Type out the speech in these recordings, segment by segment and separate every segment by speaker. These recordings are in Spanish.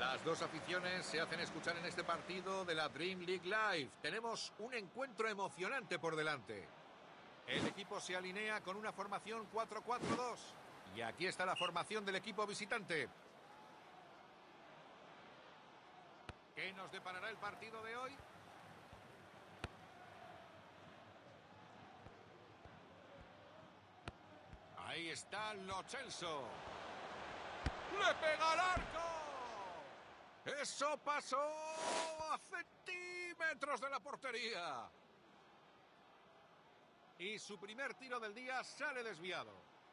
Speaker 1: Las dos aficiones se hacen escuchar en este partido de la Dream League Live. Tenemos un encuentro emocionante por delante. El equipo se alinea con una formación 4-4-2. Y aquí está la formación del equipo visitante. ¿Qué nos deparará el partido de hoy? Ahí está Lo Celso. ¡Le pega al arco! ¡Eso pasó a centímetros de la portería! Y su primer tiro del día sale desviado.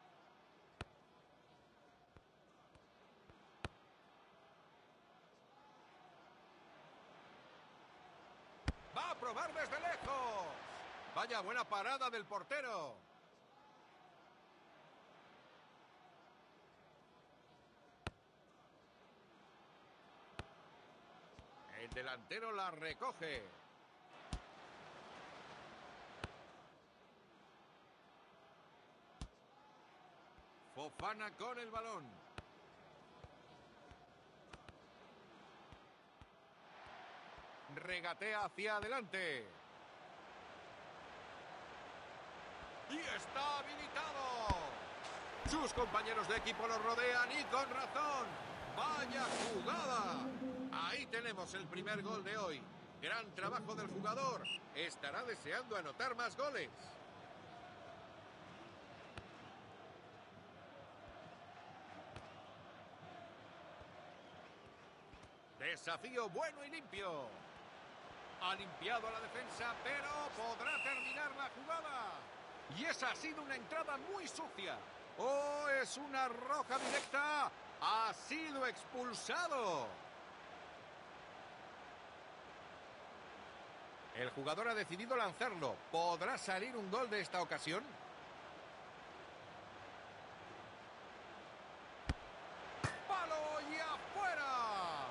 Speaker 1: ¡Va a probar desde lejos! ¡Vaya buena parada del portero! El delantero la recoge. Fofana con el balón. Regatea hacia adelante. Y está habilitado. Sus compañeros de equipo lo rodean y con razón. ¡Vaya jugada! Ahí tenemos el primer gol de hoy. Gran trabajo del jugador. Estará deseando anotar más goles. Desafío bueno y limpio. Ha limpiado a la defensa, pero podrá terminar la jugada. Y esa ha sido una entrada muy sucia. ¡Oh, es una roja directa! ¡Ha sido expulsado! El jugador ha decidido lanzarlo. ¿Podrá salir un gol de esta ocasión? ¡Palo y afuera!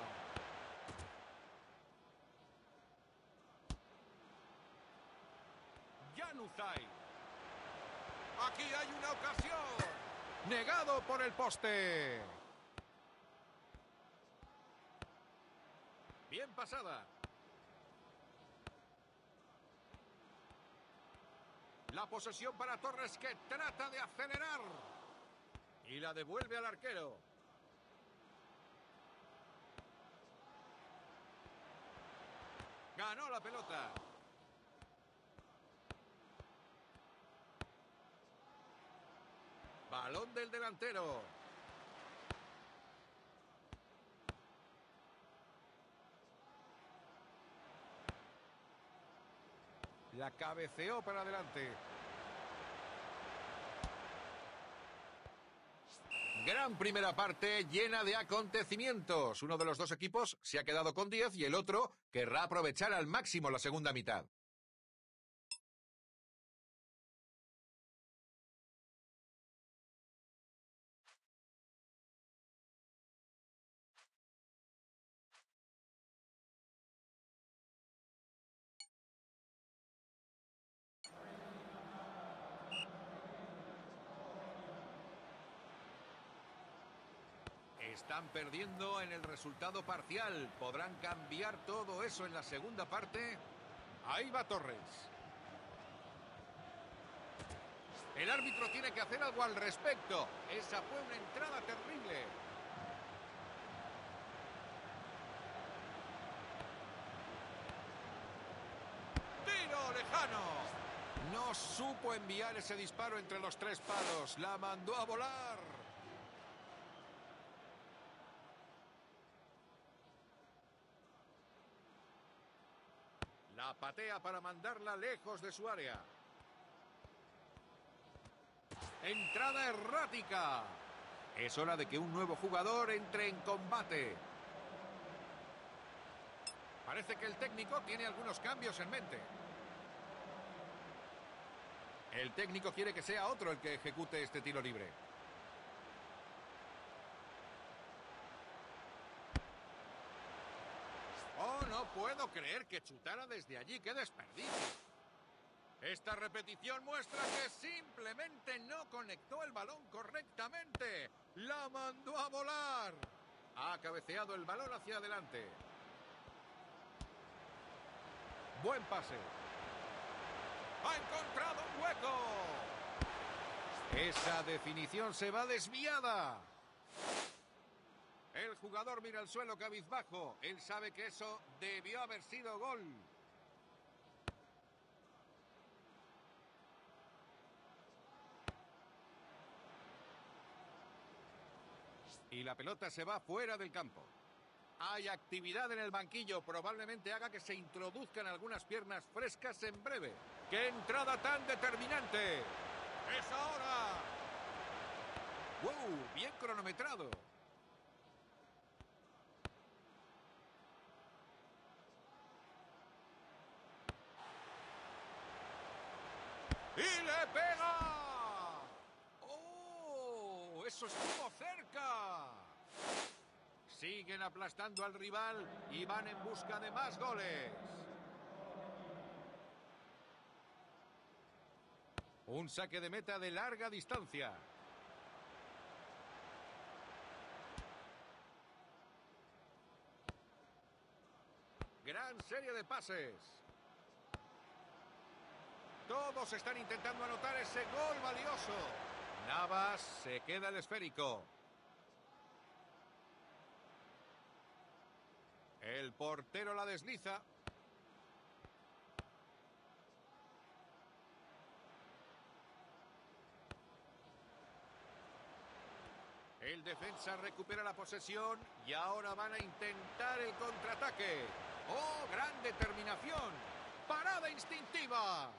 Speaker 1: Januzaj. Aquí hay una ocasión. Negado por el poste. Bien pasada. La posesión para Torres, que trata de acelerar. Y la devuelve al arquero. Ganó la pelota. Balón del delantero. La cabeceó para adelante. Gran primera parte llena de acontecimientos. Uno de los dos equipos se ha quedado con 10 y el otro querrá aprovechar al máximo la segunda mitad. Están perdiendo en el resultado parcial. ¿Podrán cambiar todo eso en la segunda parte? Ahí va Torres. El árbitro tiene que hacer algo al respecto. Esa fue una entrada terrible. ¡Tiro lejano! No supo enviar ese disparo entre los tres palos. La mandó a volar. La patea para mandarla lejos de su área. Entrada errática. Es hora de que un nuevo jugador entre en combate. Parece que el técnico tiene algunos cambios en mente. El técnico quiere que sea otro el que ejecute este tiro libre. Oh, no puedo creer que chutara desde allí. ¡Qué desperdicio! Esta repetición muestra que simplemente no conectó el balón correctamente. ¡La mandó a volar! Ha cabeceado el balón hacia adelante. Buen pase. ¡Ha encontrado un hueco! Esa definición se va desviada. El jugador mira al suelo cabizbajo. Él sabe que eso debió haber sido gol. Y la pelota se va fuera del campo. Hay actividad en el banquillo. Probablemente haga que se introduzcan algunas piernas frescas en breve. ¡Qué entrada tan determinante! ¡Es ahora! ¡Wow! Bien cronometrado. ¡Y le pega! ¡Oh! ¡Eso estuvo cerca! Siguen aplastando al rival y van en busca de más goles. Un saque de meta de larga distancia. Gran serie de pases. Todos están intentando anotar ese gol valioso. Navas se queda el esférico. El portero la desliza. El defensa recupera la posesión y ahora van a intentar el contraataque. ¡Oh, gran determinación! ¡Parada instintiva!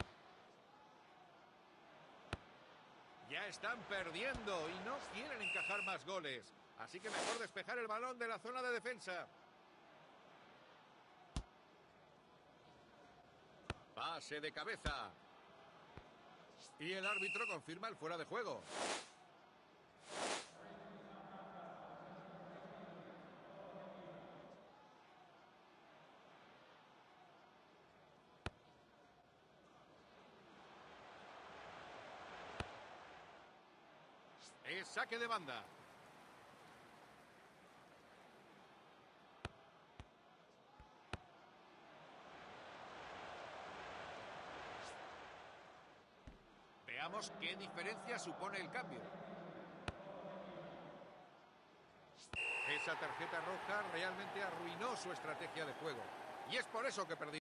Speaker 1: Ya están perdiendo y no quieren encajar más goles. Así que mejor despejar el balón de la zona de defensa. Pase de cabeza. Y el árbitro confirma el fuera de juego. Es saque de banda. Veamos qué diferencia supone el cambio. Esa tarjeta roja realmente arruinó su estrategia de juego. Y es por eso que perdió.